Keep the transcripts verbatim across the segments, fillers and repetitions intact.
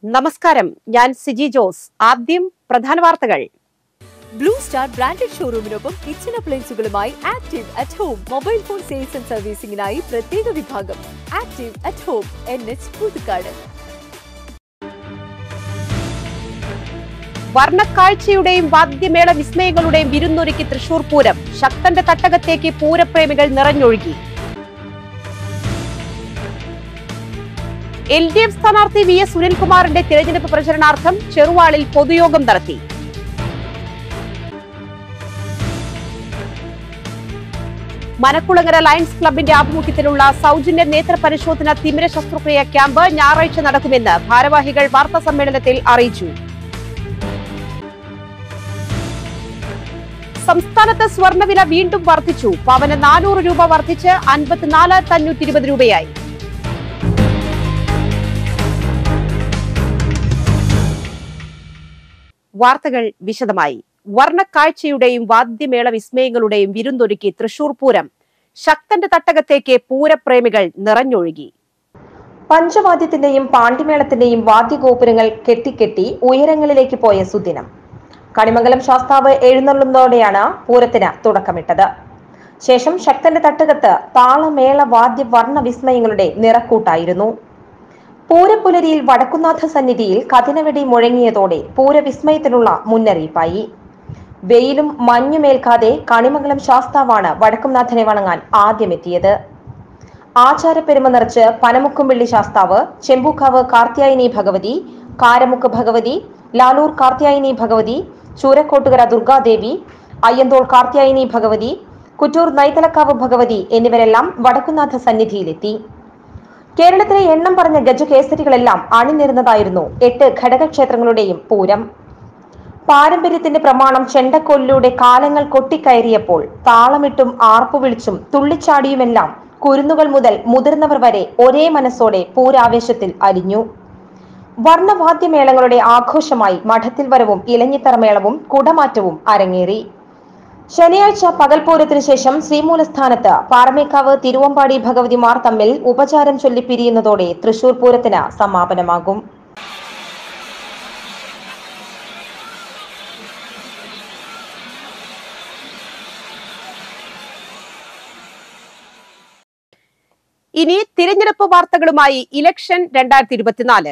നമസ്കാരം, ഞാൻ സിജി ജോസ്. ആദ്യം പ്രധാന വാർത്തകൾ. ബ്ലൂ സ്റ്റാർ ബ്രാൻഡഡ് ഷോറൂമിനൊപ്പം കിച്ചൺ അപ്ലയൻസുകളുമായി active at home mobile phone sales and സർവീസിംഗിനായി പ്രത്യേക വിഭാഗം. Active at home, N H Puthukkad. വർണ്ണക്കാഴ്ചയുടെയും വാദ്യമേള വിസ്മയങ്ങളുടെയും വിരുന്നൊരുക്കി തൃശൂർ പൂരം. ശക്തന്റെ തട്ടകത്തേക്ക് പൂരപ്രേമികൾ നിറഞ്ഞൊഴുകി. എൽ ഡി എഫ് സ്ഥാനാർത്ഥി വി എസ് സുനിൽകുമാറിന്റെ തിരഞ്ഞെടുപ്പ് പ്രചരണാർത്ഥം ചെറുവാളിൽ പൊതുയോഗം നടത്തി. മനക്കുളങ്ങര ലയൺസ് ക്ലബിന്റെ ആഭിമുഖ്യത്തിലുള്ള സൗജന്യ നേത്ര പരിശോധന തിമിര ശസ്ത്രക്രിയ ക്യാമ്പ് ഞായറാഴ്ച നടക്കുമെന്ന് ഭാരവാഹികൾ വാർത്താ സമ്മേളനത്തിൽ അറിയിച്ചു. സംസ്ഥാനത്ത് സ്വർണ്ണവില വീണ്ടും വർദ്ധിച്ചു. പവന് നാനൂറ് രൂപ വർദ്ധിച്ച് അൻപത്തിനാലായിരത്തി അഞ്ഞൂറ്റി ഇരുപത് രൂപയായി. വാർത്തകൾ വിശദമായി. വർണ്ണക്കാഴ്ചയുടെയും വാദ്യമേള വിസ്മയങ്ങളുടെയും വിരുന്നൊരുക്കി തൃശൂർ പൂരം. ശക്തന്റെ തട്ടകത്തേക്ക് പൂരപ്രേമികൾ നിറഞ്ഞൊഴുകി. പഞ്ചവാദ്യത്തിന്റെയും പാണ്ടിമേളത്തിന്റെയും വാദ്യഗോപുരങ്ങൾ കെട്ടിക്കെട്ടി ഉയരങ്ങളിലേക്ക് പോയ സുദിനം. കണിമംഗലം ശാസ്താവ് എഴുന്നള്ളുന്നതോടെയാണ് പൂരത്തിന് തുടക്കമിട്ടത്. ശേഷം ശക്തന്റെ തട്ടകത്ത് താളമേള വാദ്യ വർണ്ണ വിസ്മയങ്ങളുടെ നിറക്കൂട്ടായിരുന്നു. പൂരപ്പുലരിയിൽ വടക്കുന്നാഥ സന്നിധിയിൽ കതിനവെടി മുഴങ്ങിയതോടെ പൂരവിസ്മയത്തിനുള്ള മുന്നറിയിപ്പായി. വെയിലും മഞ്ഞുമേൽക്കാതെ കണിമംഗലം ശാസ്താവാണ് വടക്കുംനാഥനെ വണങ്ങാൻ ആദ്യമെത്തിയത്. ആചാരപ്പെരുമ നിറച്ച് പനമുക്കുംപിള്ളി ശാസ്താവ്, ചെമ്പൂക്കാവ് കാർത്യായനി ഭഗവതി, കാരമുക്ക് ഭഗവതി, ലാലൂർ കാർത്യായനി ഭഗവതി, ചൂരക്കോട്ടുകര ദുർഗാദേവി, അയ്യന്തോൾ കാർത്യായനി ഭഗവതി, കുറ്റൂർ നൈതലക്കാവ് ഭഗവതി എന്നിവരെല്ലാം വടക്കുന്നാഥ സന്നിധിയിലെത്തി. കേരളത്തിലെ എണ്ണം പറഞ്ഞ ഗജകേസരികളെല്ലാം അണിനിരുന്നതായിരുന്നു എട്ട് ഘടകക്ഷേത്രങ്ങളുടെയും പൂരം. പാരമ്പര്യത്തിന്റെ പ്രമാണം ചെണ്ടക്കോലിലൂടെ കാലങ്ങൾ കൊട്ടിക്കയറിയപ്പോൾ താളമിട്ടും ആർപ്പു വിളിച്ചും തുള്ളിച്ചാടിയുമെല്ലാം കുരുന്നുകൾ മുതൽ മുതിർന്നവർ വരെ ഒരേ മനസ്സോടെ പൂരാവേശത്തിൽ അലിഞ്ഞു. വർണ്ണവാദ്യമേളങ്ങളുടെ ആഘോഷമായി മഠത്തിൽ വരവും ഇലഞ്ഞിത്തറമേളവും കുടമാറ്റവും അരങ്ങേറി. ശനിയാഴ്ച പകൽപൂരത്തിനു ശേഷം ശ്രീമൂലസ്ഥാനത്ത് പാറമേക്കാവ് തിരുവമ്പാടി ഭഗവതിമാർ തമ്മിൽ ഉപചാരം ചൊല്ലി പിരിയുന്നതോടെ തൃശൂർ പൂരത്തിന് സമാപനമാകും. ഇനി തിരഞ്ഞെടുപ്പ് വാർത്തകളുമായി ഇലക്ഷൻ രണ്ടായിരത്തി ഇരുപത്തിനാല്.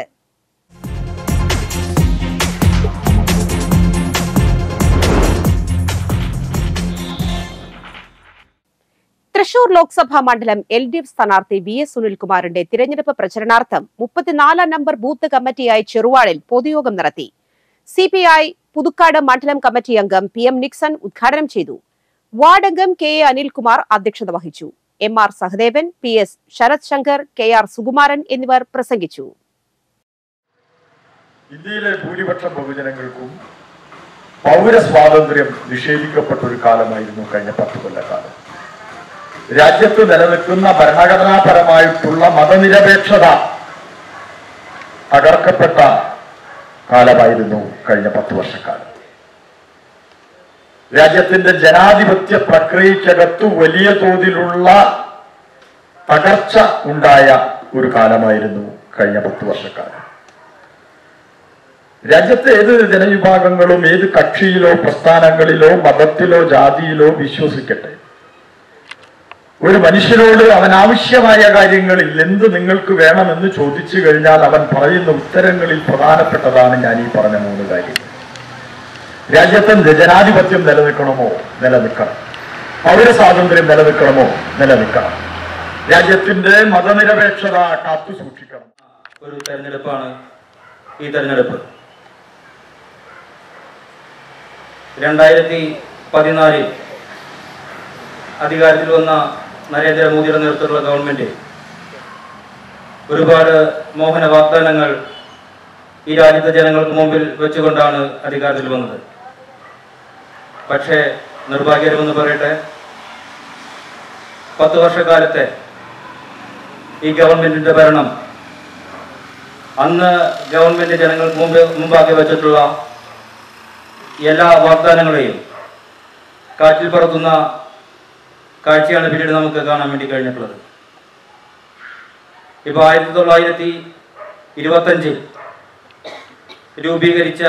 തൃശൂർ ലോക്സഭാ മണ്ഡലം എൽ ഡി എഫ് സ്ഥാനാർത്ഥി വി എസ് സുനിൽകുമാറിന്റെ തിരഞ്ഞെടുപ്പ് പ്രചരണാർത്ഥം മുപ്പത്തിനാലാം നമ്പർ ബൂത്ത് കമ്മിറ്റിയായി ചെറുവാളിൽ പൊതുയോഗം നടത്തി. സി പി ഐ പുതുക്കാട് മണ്ഡലം കമ്മിറ്റി അംഗം പി എം നിക്സൺ ഉദ്ഘാടനം ചെയ്തു. വാർഡ് അംഗം കെ എ അനിൽകുമാർ അധ്യക്ഷത വഹിച്ചു. M R Sahadevan, P S Sarath Shankar, K R Sukumaran എന്നിവർ പ്രസംഗിച്ചു. ഇന്ത്യയിലെ ഭൂരിപക്ഷം ബഹുജനങ്ങൾക്കും പൗരസ്വാതന്ത്ര്യം നിഷേധിക്കപ്പെട്ട ഒരു കാലമായിരുന്നു കഴിഞ്ഞ പത്ത് കൊല്ലക്കാലം. രാജ്യത്ത് നിലനിൽക്കുന്ന ഭരണഘടനാപരമായിട്ടുള്ള മതനിരപേക്ഷത തകർക്കപ്പെട്ട കാലമായിരുന്നു കഴിഞ്ഞ പത്ത് വർഷക്കാലം. രാജ്യത്തിന്റെ ജനാധിപത്യ പ്രക്രിയക്കകത്ത് വലിയ തോതിലുള്ള തകർച്ച ഉണ്ടായ ഒരു കാലമായിരുന്നു കഴിഞ്ഞ പത്ത് വർഷക്കാലം. രാജ്യത്തെ ഏത് ജനവിഭാഗങ്ങളും ഏത് കക്ഷിയിലോ പ്രസ്ഥാനങ്ങളിലോ മതത്തിലോ ജാതിയിലോ വിശ്വസിക്കട്ടെ, ഒരു മനുഷ്യനോട് അവൻ ആവശ്യമായ കാര്യങ്ങളിൽ എന്ത് നിങ്ങൾക്ക് വേണമെന്ന് ചോദിച്ചു കഴിഞ്ഞാൽ അവൻ പറയുന്ന ഉത്തരങ്ങളിൽ പ്രധാനപ്പെട്ടതാണ് ഞാൻ ഈ പറഞ്ഞ മൂന്ന് കാര്യങ്ങൾ. രാജ്യത്തിന്റെ ജനാധിപത്യം നിലനിൽക്കണമോ? നിലനിൽക്കണം. പൗരസ്വാതന്ത്ര്യം നിലനിൽക്കണമോ? നിലനിൽക്കണം. രാജ്യത്തിന്റെ മതനിരപേക്ഷത കാത്തു സൂക്ഷിക്കണം. ഒരു തെരഞ്ഞെടുപ്പാണ് ഈ തെരഞ്ഞെടുപ്പ്. രണ്ടായിരത്തി പതിനാലിൽ അധികാരത്തിൽ വന്ന നരേന്ദ്രമോദിയുടെ നേതൃത്വത്തിലുള്ള ഗവൺമെന്റ് ഒരുപാട് മോഹന വാഗ്ദാനങ്ങൾ ഈ രാജ്യത്തെ ജനങ്ങൾക്ക് മുമ്പിൽ വെച്ചുകൊണ്ടാണ് അധികാരത്തിൽ വന്നത്. പക്ഷേ നിർഭാഗ്യകരമെന്ന് പറയട്ടെ, പത്ത് വർഷക്കാലത്തെ ഈ ഗവൺമെന്റിന്റെ ഭരണം അന്ന് ഗവൺമെന്റ് ജനങ്ങൾക്ക് മുമ്പ് മുമ്പാകെ വെച്ചിട്ടുള്ള എല്ലാ വാഗ്ദാനങ്ങളെയും കാറ്റിൽ പറത്തുന്ന കാഴ്ചയാണ് പിന്നീട് നമുക്ക് കാണാൻ വേണ്ടി കഴിഞ്ഞിട്ടുള്ളത്. ഇപ്പോൾ ആയിരത്തി തൊള്ളായിരത്തി ഇരുപത്തഞ്ചിൽ രൂപീകരിച്ച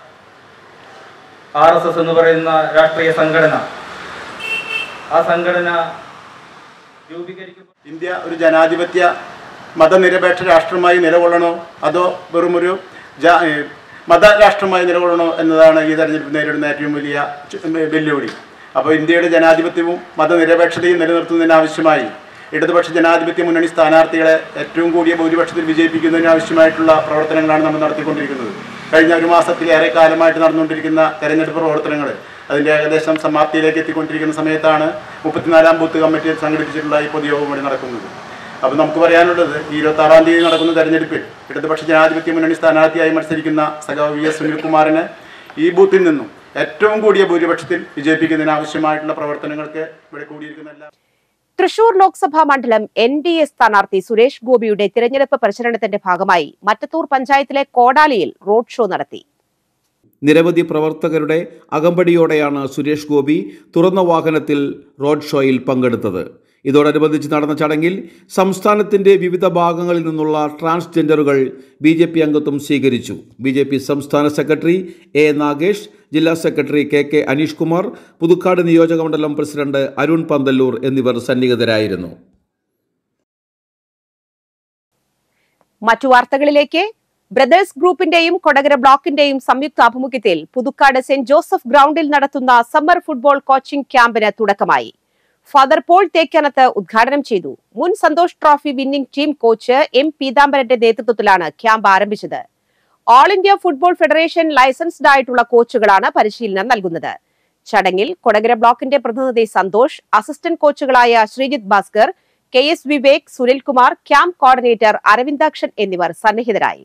ആർ എസ് എസ് എന്ന് പറയുന്ന രാഷ്ട്രീയ സംഘടന, ആ സംഘടന രൂപീകരിക്കും. ഇന്ത്യ ഒരു ജനാധിപത്യ മതനിരപേക്ഷ രാഷ്ട്രമായി നിലകൊള്ളണോ അതോ വെറുമൊരു മതരാഷ്ട്രമായി നിലകൊള്ളണോ എന്നതാണ് ഈ തെരഞ്ഞെടുപ്പ് നേരിടുന്ന ഏറ്റവും വലിയ വെല്ലുവിളി. അപ്പോൾ ഇന്ത്യയുടെ ജനാധിപത്യവും മതനിരപേക്ഷതയും നിലനിർത്തുന്നതിനാവശ്യമായി ഇടതുപക്ഷ ജനാധിപത്യ മുന്നണി സ്ഥാനാർത്ഥികളെ ഏറ്റവും കൂടിയ ഭൂരിപക്ഷത്തിൽ വിജയിപ്പിക്കുന്നതിനാവശ്യമായിട്ടുള്ള പ്രവർത്തനങ്ങളാണ് നമ്മൾ നടത്തിക്കൊണ്ടിരിക്കുന്നത്. കഴിഞ്ഞ ഒരു മാസത്തിലേറെ കാലമായിട്ട് നടന്നുകൊണ്ടിരിക്കുന്ന തെരഞ്ഞെടുപ്പ് പ്രവർത്തനങ്ങൾ അതിൻ്റെ ഏകദേശം സമാപ്തിയിലേക്ക് എത്തിക്കൊണ്ടിരിക്കുന്ന സമയത്താണ് മുപ്പത്തിനാലാം ബൂത്ത് കമ്മിറ്റി സംഘടിപ്പിച്ചിട്ടുള്ള ഈ പൊതുയോഗം ഇവിടെ നടക്കുന്നത്. അപ്പോൾ നമുക്ക് പറയാനുള്ളത്, ഈ ഇരുപത്തി ആറാം തീയതി നടക്കുന്ന തെരഞ്ഞെടുപ്പിൽ ഇടതുപക്ഷ ജനാധിപത്യ മുന്നണി സ്ഥാനാർത്ഥിയായി മത്സരിക്കുന്ന സഖാവ് വി എസ് സുനിൽകുമാറിനെ ഈ ബൂത്തിൽ നിന്നും ഏറ്റവും കൂടിയ ഭൂരിപക്ഷത്തിൽ വിജയിപ്പിക്കുന്നതിന് ആവശ്യമായിട്ടുള്ള പ്രവർത്തനങ്ങൾക്ക് ഇവിടെ കൂടിയിരിക്കുന്ന എല്ലാ. തൃശൂർ ലോക്സഭാ മണ്ഡലം എൻ ഡി എ സ്ഥാനാർത്ഥി സുരേഷ് ഗോപിയുടെ തിരഞ്ഞെടുപ്പ് പ്രചരണത്തിന്റെ ഭാഗമായി മറ്റത്തൂർ പഞ്ചായത്തിലെ കോടാലിയിൽ റോഡ് ഷോ നടത്തി. നിരവധി പ്രവർത്തകരുടെ അകമ്പടിയോടെയാണ് സുരേഷ് ഗോപി തുറന്ന വാഹനത്തിൽ റോഡ് ഷോയിൽ പങ്കെടുത്തത്. ഇതോടനുബന്ധിച്ച് നടന്ന ചടങ്ങിൽ സംസ്ഥാനത്തിൻ്റെ വിവിധ ഭാഗങ്ങളിൽ നിന്നുള്ള ട്രാൻസ്ജെൻഡറുകൾ ബി ജെ പി അംഗത്വം സ്വീകരിച്ചു. ബി ജെ പി സംസ്ഥാന സെക്രട്ടറി എ നാഗേഷ്, ജില്ലാ secretary K K Aneesh Kumar, Puthukkad നിയോജകമണ്ഡലം പ്രസിഡന്റ് അരുൺ പന്തല്ലൂർ എന്നിവർ സന്നിഹിതരായിരുന്നു. മറ്റു വാർത്തകളിലേക്ക്. ബ്രദേഴ്സ് ഗ്രൂപ്പിന്റെയും കൊടകര ബ്ലോക്കിന്റെയും സംയുക്ത ആഭിമുഖ്യത്തിൽ പുതുക്കാട് സെന്റ് ജോസഫ് ഗ്രൗണ്ടിൽ നടത്തുന്ന സമ്മർ ഫുട്ബോൾ കോച്ചിംഗ് ക്യാമ്പിന് തുടക്കമായി. ഫാദർ പോൾ തേക്കാനത്ത് ഉദ്ഘാടനം ചെയ്തു. മുൻ Santosh trophy winning team coach M പീതാംബരന്റെ നേതൃത്വത്തിലാണ് ക്യാമ്പ് ആരംഭിച്ചത്. All India football federation licensed ആയിട്ടുള്ള കോച്ചുകളാണ് പരിശീലനം നൽകുന്നത്. ചടങ്ങിൽ കൊടകര ബ്ലോക്കിന്റെ പ്രതിനിധി സന്തോഷ്, അസിസ്റ്റന്റ് കോച്ചുകളായ Sreejith Bhaskar, K S Vivek, Sunilkumar, camp coordinator Aravindakshan എന്നിവർ സന്നിഹിതരായി.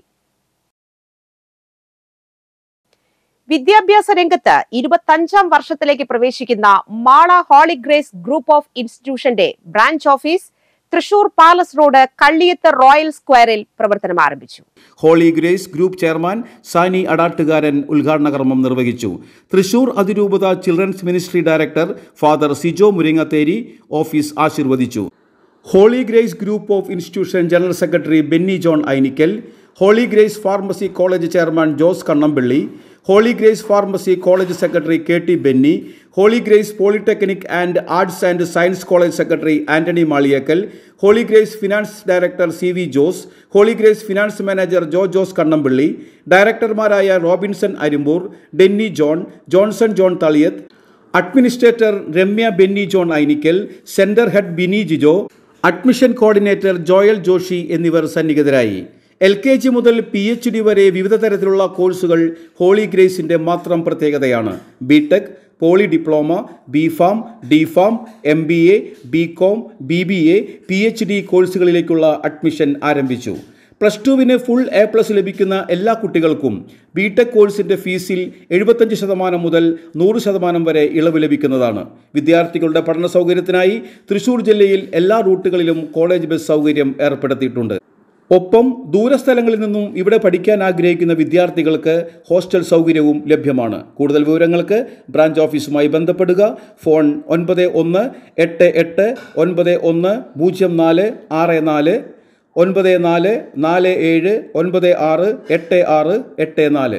വിദ്യാഭ്യാസ രംഗത്ത് ഇരുപത്തഞ്ചാം വർഷത്തിലേക്ക് പ്രവേശിക്കുന്ന Mala holy grace group of ഇൻസ്റ്റിറ്റ്യൂഷന്റെ branch office Thrissur palace road Kalliyath royal സ്ക്വയറിൽ പ്രവർത്തനം ആരംഭിച്ചു. Holy grace group chairman Sani Adattukaran ഉദ്ഘാടന കർമ്മം നിർവഹിച്ചു. തൃശൂർ അതിരൂപത children's ministry director father Sijo Muringatheri office ആശീർവദിച്ചു. Holy grace group of institution general secretary Benny John Ainikkal, holy grace pharmacy college chairman Jose Kannampilly, holy grace pharmacy college secretary K T Benny, holy grace polytechnic and arts and science college secretary Antony Maliyekkal, holy grace finance director C V Jose, holy grace finance manager Jo Jose Kannampilly, ഡയറക്ടർമാരായ Robinson Arimpur, Denny John, Johnson John Thaliyath, administrator Ramya Benny John Ainikkal, centre head Bini Jijo, admission coordinator Joel Joshy എന്നിവർ സന്നിഹിതരായി. L K G മുതൽ P H D വരെ വിവിധ തരത്തിലുള്ള കോഴ്സുകൾ holy ഗ്രേസിൻ്റെ മാത്രം പ്രത്യേകതയാണ്. B tech, poly diploma, B pharm, D pharm, M B A, B com, B B A, P H D കോഴ്സുകളിലേക്കുള്ള അഡ്മിഷൻ ആരംഭിച്ചു. പ്ലസ് ടുവിന് ഫുൾ എ പ്ലസ് ലഭിക്കുന്ന എല്ലാ കുട്ടികൾക്കും ബി ടെക് കോഴ്സിൻ്റെ ഫീസിൽ എഴുപത്തഞ്ച് ശതമാനം മുതൽ നൂറ് ശതമാനം വരെ ഇളവ് ലഭിക്കുന്നതാണ്. വിദ്യാർത്ഥികളുടെ പഠന സൗകര്യത്തിനായി തൃശൂർ ജില്ലയിൽ എല്ലാ റൂട്ടുകളിലും കോളേജ് ബസ് സൗകര്യം ഏർപ്പെടുത്തിയിട്ടുണ്ട്. ഒപ്പം ദൂരസ്ഥലങ്ങളിൽ നിന്നും ഇവിടെ പഠിക്കാൻ ആഗ്രഹിക്കുന്ന വിദ്യാർത്ഥികൾക്ക് ഹോസ്റ്റൽ സൗകര്യവും ലഭ്യമാണ്. കൂടുതൽ വിവരങ്ങൾക്ക് ബ്രാഞ്ച് ഓഫീസുമായി ബന്ധപ്പെടുക. ഫോൺ ഒൻപത് ഒന്ന് എട്ട് എട്ട് ഒൻപത് ഒന്ന് പൂജ്യം നാല് ആറ് നാല്, ഒൻപത് നാല് നാല് ഏഴ് ഒൻപത് ആറ് എട്ട് ആറ് എട്ട് നാല്.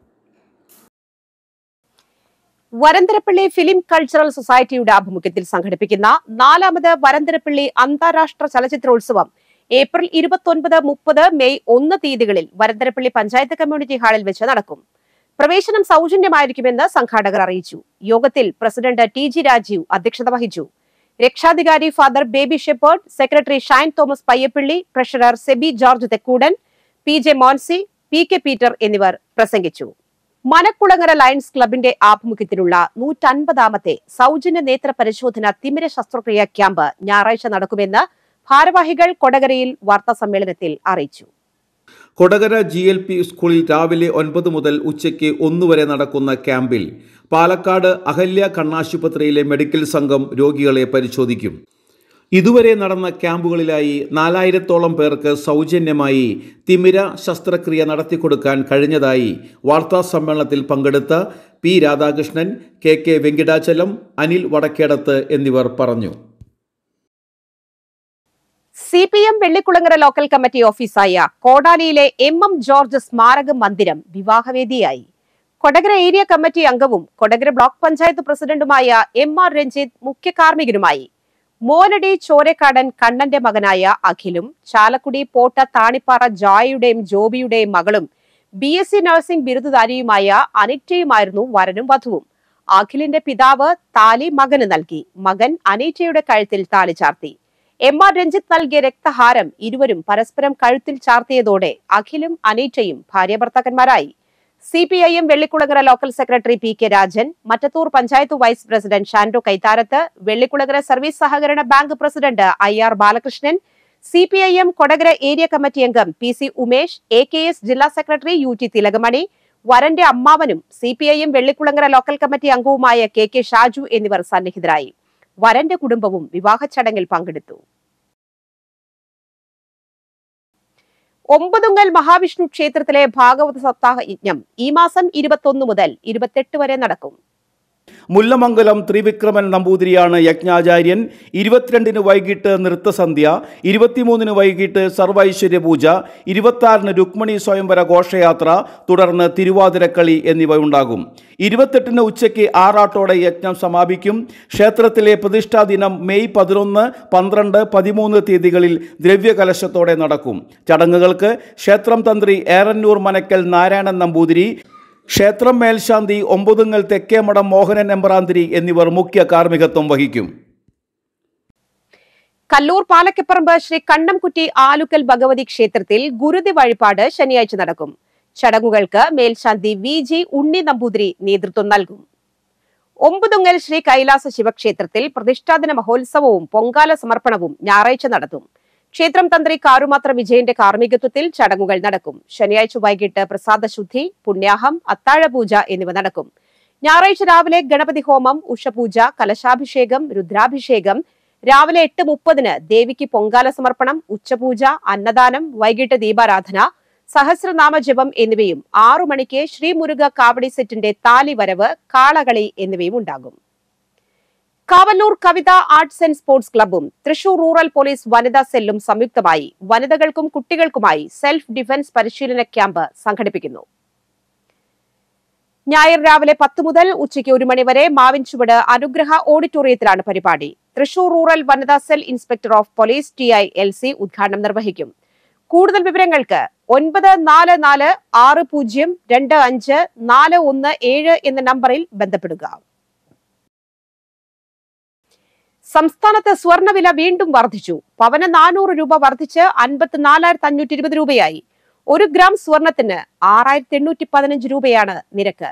വരന്തരപ്പള്ളി ഫിലിം കൾച്ചറൽ സൊസൈറ്റിയുടെ ആഭിമുഖ്യത്തിൽ സംഘടിപ്പിക്കുന്ന നാലാമത് വരന്തരപ്പള്ളി അന്താരാഷ്ട്ര ചലച്ചിത്രോത്സവം ഏപ്രിൽ ഇരുപത്തൊൻപത് മുപ്പത് മെയ് ഒന്ന് തീയതികളിൽ വരന്തരപ്പള്ളി പഞ്ചായത്ത് കമ്മ്യൂണിറ്റി ഹാളിൽ വെച്ച് നടക്കും. പ്രവേശനം സൗജന്യമായിരിക്കുമെന്ന് സംഘാടകർ അറിയിച്ചു. യോഗത്തിൽ പ്രസിഡന്റ് ടി ജി രാജീവ് അധ്യക്ഷത വഹിച്ചു. രക്ഷാധികാരി father Baby Shepherd, secretary Shine Thomas Payyappilly, treasurer Seby George Thekkoodan, P J Monsi, P K Peter എന്നിവർ പ്രസംഗിച്ചു. മനക്കുളങ്ങര ലയൺസ് ക്ലബിന്റെ ആഭിമുഖ്യത്തിലുള്ള നൂറ്റൻപതാമത്തെ സൗജന്യ നേത്ര പരിശോധന തിമിര ശസ്ത്രക്രിയ ക്യാമ്പ് ഞായറാഴ്ച നടക്കുമെന്ന് ഭാരവാഹികൾ കൊടകരയിൽ വാർത്താ സമ്മേളനത്തിൽ അറിയിച്ചു. കൊടകര ജി എൽ പി സ്കൂളിൽ രാവിലെ ഒൻപത് മുതൽ ഉച്ചയ്ക്ക് ഒന്ന് വരെ നടക്കുന്ന ക്യാമ്പിൽ പാലക്കാട് അഹല്യ കണ്ണാശുപത്രിയിലെ മെഡിക്കൽ സംഘം രോഗികളെ പരിശോധിക്കും. ഇതുവരെ നടന്ന ക്യാമ്പുകളിലായി നാലായിരത്തോളം പേർക്ക് സൗജന്യമായി തിമിര ശസ്ത്രക്രിയ നടത്തിക്കൊടുക്കാൻ കഴിഞ്ഞതായി വാർത്താ സമ്മേളനത്തിൽ പങ്കെടുത്ത P Radhakrishnan, K K Venkitachalam, Anil Vadakkedath എന്നിവർ പറഞ്ഞു. C P M Vellikulangara local committee ഓഫീസായ കോടാലിയിലെ എം എം ജോർജ് സ്മാരക മന്ദിരം വിവാഹവേദിയായി. കൊടകര ഏരിയ കമ്മിറ്റി അംഗവും കൊടകര ബ്ലോക്ക് പഞ്ചായത്ത് പ്രസിഡന്റുമായ എം ആർ രഞ്ജിത്ത് മുഖ്യ കാർമ്മികനുമായി. മോനടി ചോരക്കാടൻ കണ്ണന്റെ മകനായ അഖിലും ചാലക്കുടി പോട്ട താണിപ്പാറ ജോയയുടെയും ജോബിയുടെയും മകളും ബി എസ് സി നഴ്സിംഗ് ബിരുദധാരിയുമായ അനിറ്റയുമായിരുന്നു വരനും വധുവും. അഖിലിന്റെ പിതാവ് താലി മകന് നൽകി. മകൻ അനീറ്റയുടെ കഴുത്തിൽ താലി ചാർത്തി. എം ആർ രഞ്ജിത്ത് നൽകിയ രക്തഹാരം ഇരുവരും പരസ്പരം കഴുത്തിൽ ചാർത്തിയതോടെ അഖിലും അനീറ്റയും ഭാര്യാഭർത്താക്കന്മാരായി. C P I M Vellikulangara local secretary P K Rajan, Mattathur panchayat vice president Shando Kaitharath, Vellikulangara service സഹകരണ bank president I R Balakrishnan, C P I M Kodakara area committee അംഗം P C Umesh, A K S ജില്ലാ സെക്രട്ടറി യു ടി തിലകമണി, വരന്റെ അമ്മാവനും C P I M Vellikulangara local committee അംഗവുമായ K K Shaju എന്നിവർ സന്നിഹിതരായി. വരന്റെ കുടുംബവും വിവാഹ ചടങ്ങിൽ പങ്കെടുത്തു. ഒമ്പതുങ്ങൽ മഹാവിഷ്ണു ക്ഷേത്രത്തിലെ ഭാഗവത സപ്താഹ യജ്ഞം ഈ മാസം ഇരുപത്തൊന്ന് മുതൽ ഇരുപത്തെട്ട് വരെ നടക്കും. മുല്ലമംഗലം ത്രിവിക്രമൻ നമ്പൂതിരിയാണ് യജ്ഞാചാര്യൻ. ഇരുപത്തിരണ്ടിന് വൈകിട്ട് നൃത്തസന്ധ്യ, ഇരുപത്തിമൂന്നിന് വൈകിട്ട് സർവൈശ്വര്യ പൂജ, ഇരുപത്തിയാറിന് രുക്മിണി സ്വയംവര ഘോഷയാത്ര, തുടർന്ന് തിരുവാതിരക്കളി എന്നിവ ഉണ്ടാകും. ഇരുപത്തെട്ടിന് ഉച്ചയ്ക്ക് ആറാട്ടോടെ യജ്ഞം സമാപിക്കും. ക്ഷേത്രത്തിലെ പ്രതിഷ്ഠാ ദിനം മെയ് പതിനൊന്ന്, പന്ത്രണ്ട്, പതിമൂന്ന് തീയതികളിൽ ദ്രവ്യകലശത്തോടെ നടക്കും. ചടങ്ങുകൾക്ക് ക്ഷേത്രം തന്ത്രി ഏറന്നൂർ മനക്കൽ നാരായണൻ നമ്പൂതിരി, ക്ഷേത്രം മേൽശാന്തി ഒമ്പതുങ്ങൽ തെക്കേമഠം മോഹനൻ എമ്പ്രാന്തിരി എന്നിവർ മുഖ്യ കാർമ്മികത്വം വഹിക്കും. കല്ലൂർ പാലക്കപ്പറമ്പ് ശ്രീ കണ്ണംകുറ്റി ആലുക്കൽ ഭഗവതി ക്ഷേത്രത്തിൽ ഗുരുതി വഴിപാട് ശനിയാഴ്ച നടക്കും. ചടങ്ങുകൾക്ക് മേൽശാന്തി വി ജി ഉണ്ണി നമ്പൂതിരി നേതൃത്വം നൽകും. ഒമ്പതുങ്ങൽ ശ്രീ കൈലാസ ശിവക്ഷേത്രത്തിൽ പ്രതിഷ്ഠാദിന മഹോത്സവവും പൊങ്കാല സമർപ്പണവും ഞായറാഴ്ച നടത്തും. ക്ഷേത്രം തന്ത്രി കാരുമാത്ര വിജയന്റെ കാർമ്മികത്വത്തിൽ ചടങ്ങുകൾ നടക്കും. ശനിയാഴ്ച വൈകിട്ട് പ്രസാദശുദ്ധി, പുണ്യാഹം, അത്താഴപൂജ എന്നിവ നടക്കും. ഞായറാഴ്ച രാവിലെ ഗണപതി ഹോമം, ഉഷപൂജ, കലശാഭിഷേകം, രുദ്രാഭിഷേകം, രാവിലെ എട്ട് മുപ്പതിന് ദേവിക്ക് പൊങ്കാല സമർപ്പണം, ഉച്ചപൂജ, അന്നദാനം, വൈകിട്ട് ദീപാരാധന, സഹസ്രനാമ ജപം എന്നിവയും ആറു മണിക്ക് ശ്രീമുരുക കാവടി സെറ്റിന്റെ താലിവരവ്, കാളകളി എന്നിവയും ഉണ്ടാകും. Kavannur Kavitha arts and sports ക്ലബ്ബും തൃശൂർ റൂറൽ പോലീസ് വനിതാ സെല്ലും സംയുക്തമായി വനിതകൾക്കും കുട്ടികൾക്കുമായി സെൽഫ് ഡിഫൻസ് പരിശീലന ക്യാമ്പ് സംഘടിപ്പിക്കുന്നു. ഞായർ രാവിലെ പത്ത് മുതൽ ഉച്ചയ്ക്ക് ഒരു മണിവരെ മാവിൻചുവട് അനുഗ്രഹ ഓഡിറ്റോറിയത്തിലാണ് പരിപാടി. തൃശൂർ റൂറൽ വനിതാ cell inspector of police T I L C ഉദ്ഘാടനം നിർവഹിക്കും. കൂടുതൽ വിവരങ്ങൾക്ക് ഒൻപത് നാല് നാല് ആറ് പൂജ്യം രണ്ട് അഞ്ച് നാല് ഒന്ന് ഏഴ് എന്ന നമ്പറിൽ ബന്ധപ്പെടുക. സംസ്ഥാനത്ത് സ്വർണ്ണവില വീണ്ടും വർദ്ധിച്ചു. പവന് നാനൂറ് രൂപ വർദ്ധിച്ച് അൻപത്തിനാലായിരത്തി അഞ്ഞൂറ്റി ഇരുപത് രൂപയായി. ഒരു ഗ്രാം സ്വർണത്തിന് ആറായിരത്തി എണ്ണൂറ്റി പതിനഞ്ച് രൂപയാണ് നിരക്ക്.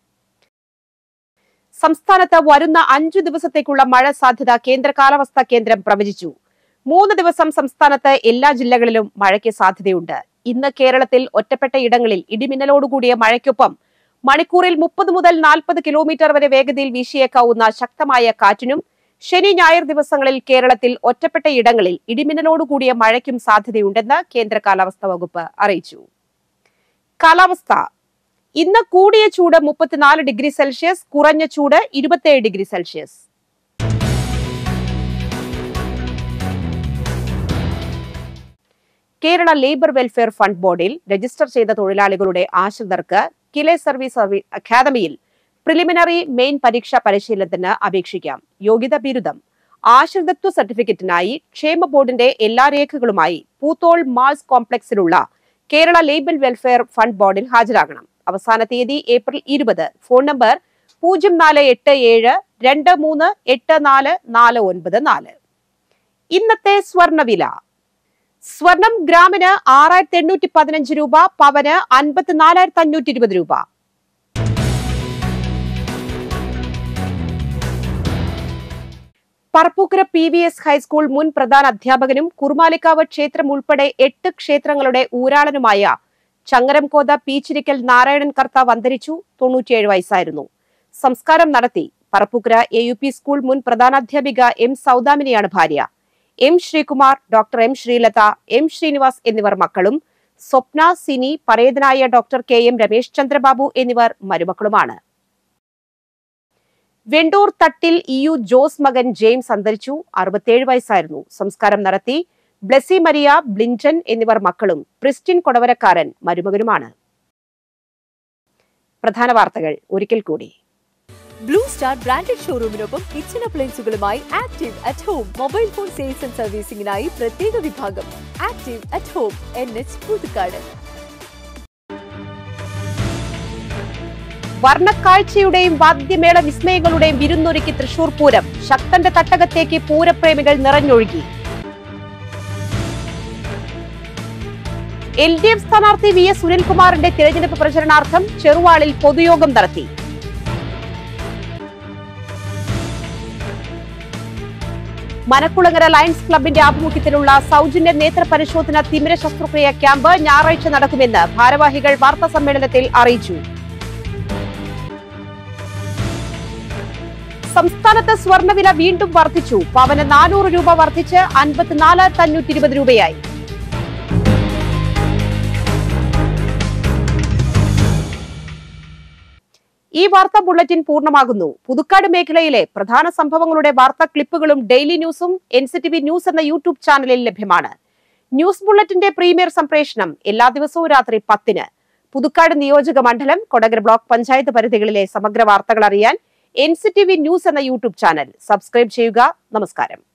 സംസ്ഥാനത്ത് വരുന്ന അഞ്ചു ദിവസത്തേക്കുള്ള മഴ സാധ്യത കേന്ദ്ര കാലാവസ്ഥാ കേന്ദ്രം പ്രവചിച്ചു. മൂന്ന് ദിവസം സംസ്ഥാനത്ത് എല്ലാ ജില്ലകളിലും മഴയ്ക്ക് സാധ്യതയുണ്ട്. ഇന്ന് കേരളത്തിൽ ഒറ്റപ്പെട്ട ഇടങ്ങളിൽ ഇടിമിന്നലോടുകൂടിയ മഴയ്ക്കൊപ്പം മണിക്കൂറിൽ മുപ്പത് മുതൽ നാൽപ്പത് കിലോമീറ്റർ വരെ വേഗതയിൽ വീശിയേക്കാവുന്ന ശക്തമായ കാറ്റിനും ശനി ഞായർ ദിവസങ്ങളിൽ കേരളത്തിൽ ഒറ്റപ്പെട്ട ഇടങ്ങളിൽ ഇടിമിന്നലോടുകൂടിയ മഴയ്ക്കും സാധ്യതയുണ്ടെന്ന് കേന്ദ്ര കാലാവസ്ഥാ വകുപ്പ് അറിയിച്ചു. കാലാവസ്ഥ: ഇന്ന് കൂടിയ ചൂട് മുപ്പത്തിനാല് ഡിഗ്രി സെൽഷ്യസ്, കുറഞ്ഞ ചൂട് ഇരുപത്തിയേഴ് degree Celsius. Kerala labour welfare fund ബോർഡിൽ രജിസ്റ്റർ ചെയ്ത തൊഴിലാളികളുടെ ആശ്രിതർക്ക് കിലെ സർവീസ് അക്കാദമിയിൽ പ്രിലിമിനറി മെയിൻ പരീക്ഷാ പരിശീലനത്തിന് അപേക്ഷിക്കാം. യോഗ്യത ബിരുദം. ആശ്രിതത്വ സർട്ടിഫിക്കറ്റിനായി ക്ഷേമ ബോർഡിന്റെ എല്ലാ രേഖകളുമായി പൂത്തോൾ മാൾസ് കോംപ്ലക്സിലുള്ള കേരള ലേബർ വെൽഫെയർ ഫണ്ട് ബോർഡിൽ ഹാജരാകണം. അവസാന തീയതി ഏപ്രിൽ ഇരുപത്. ഫോൺ നമ്പർ പൂജ്യം നാല് എട്ട് ഏഴ് രണ്ട് മൂന്ന് എട്ട് നാല് നാല് ഒൻപത് നാല്. ഇന്നത്തെ സ്വർണ്ണവില: സ്വർണം ഗ്രാമിന് ആറായിരത്തി എണ്ണൂറ്റി പതിനഞ്ച് രൂപ, പവന് അൻപത്തിനാലായിരത്തി അഞ്ഞൂറ്റി ഇരുപത് രൂപ. Parappukkara P V S high school മുൻ പ്രധാന അധ്യാപകനും കുറുമാലിക്കാവ് ക്ഷേത്രം ഉൾപ്പെടെ എട്ട് ക്ഷേത്രങ്ങളുടെ ഊരാളനുമായ ചങ്ങരംകോത പീച്ചിരിക്കൽ നാരായണൻ കർത്താവ് അന്തരിച്ചു. തൊണ്ണൂറ്റിയേഴ് വയസ്സായിരുന്നു. സംസ്കാരം നടത്തി. Parappukkara A U P school മുൻ പ്രധാനാധ്യാപിക എം സൗദാമിനിയാണ് ഭാര്യ. M Sreekumar, doctor M Sreelatha, M Srinivas എന്നിവർ മക്കളും, സ്വപ്ന, സിനി, പരേതനായ doctor K M Ramesh Chandrababu എന്നിവർ മരുമക്കളുമാണ്. Vendoor Thattil E U Jose മകൻ ജെയിംസ് അന്തരിച്ചു. അറുപത്തിയേഴ് വയസ്സായിരുന്നു. സംസ്കാരം നടത്തി. ബ്ലെസി മരിയ ബ്ലിൻറ്റൺ എന്നിവർ മക്കളും ക്രിസ്ത്യൻ കൊടവരക്കാരൻ മരുമകനുമാണ്. പ്രധാന വാർത്തകൾ ഒരിക്കൽ കൂടി. ബ്ലൂ സ്റ്റാർ ബ്രാൻഡഡ് ഷോറൂമിനൊപ്പം കിച്ചൺ അപ്ലയൻസുകളുമായി active at home mobile phone sales and സർവീസിംഗിനായി പ്രത്യേക വിഭാഗം. Active at home, N H Puthukkad. വർണ്ണക്കാഴ്ചയുടെയും വാദ്യമേള വിസ്മയങ്ങളുടെയും വിരുന്നൊരുക്കി തൃശൂർ പൂരം. ശക്തന്റെ തട്ടകത്തേക്ക് പൂരപ്രേമികൾ നിറഞ്ഞൊഴുകി. എൽ ഡി എഫ് സ്ഥാനാർത്ഥി വി എസ് സുനിൽകുമാറിന്റെ തിരഞ്ഞെടുപ്പ് പ്രചരണാർത്ഥം ചെറുവാളിൽ പൊതുയോഗം നടത്തി. മനക്കുളങ്ങര ലയൺസ് ക്ലബിന്റെ ആഭിമുഖ്യത്തിലുള്ള സൗജന്യ നേത്ര പരിശോധന തിമിര ശസ്ത്രക്രിയ ക്യാമ്പ് ഞായറാഴ്ച നടക്കുമെന്ന് ഭാരവാഹികൾ വാർത്താ സമ്മേളനത്തിൽ അറിയിച്ചു. സംസ്ഥാനത്ത് സ്വർണ്ണവില വീണ്ടും വർദ്ധിച്ചു. പവന് നാനൂറ് രൂപ വർദ്ധിച്ച് അൻപത്തിനാലായിരത്തി അഞ്ഞൂറ്റി ഇരുപത് രൂപയായി. ഈ വാർത്താ ബുള്ളറ്റിൻ പൂർണ്ണമാകുന്നു. പുതുക്കാട് മേഖലയിലെ പ്രധാന സംഭവങ്ങളുടെ വാർത്താ ക്ലിപ്പുകളും ഡെയിലി ന്യൂസും N C T V news എന്ന യൂട്യൂബ് ചാനലിൽ ലഭ്യമാണ്. ന്യൂസ് ബുള്ളറ്റിന്റെ പ്രീമിയർ സംപ്രേഷണം എല്ലാ ദിവസവും രാത്രി പത്തിന്. പുതുക്കാട് നിയോജക മണ്ഡലം, കൊടകര ബ്ലോക്ക് പഞ്ചായത്ത് പരിധികളിലെ സമഗ്ര വാർത്തകൾ അറിയാൻ N C T V news എന്ന യൂട്യൂബ് ചാനൽ സബ്സ്ക്രൈബ് ചെയ്യുക. നമസ്കാരം.